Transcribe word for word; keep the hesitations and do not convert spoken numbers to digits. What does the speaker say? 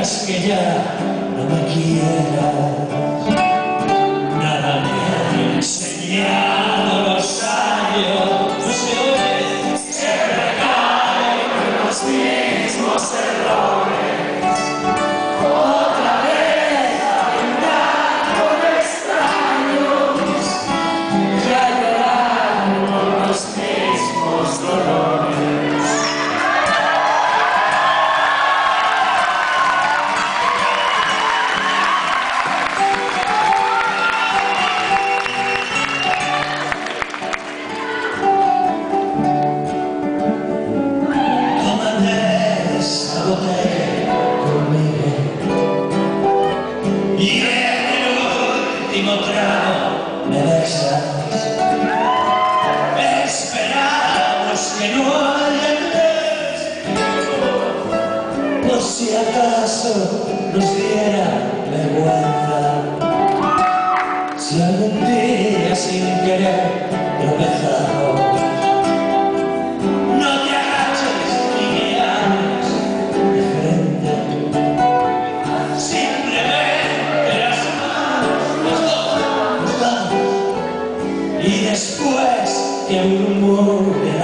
digas que ya no me quieras. Nada me han enseñado los años. No se oye, siempre caen en los mismos errores. Otra vez andando de extraños, ya llorando los mismos dolores. Y en el último trago me besas. Esperamos que no haya tiempo, por si acaso nos diera vergüenza. Si algún día sin querer tropezamos, no te agaches ni me hables de frente. Simplemente las manos nos tocamos y después que murmure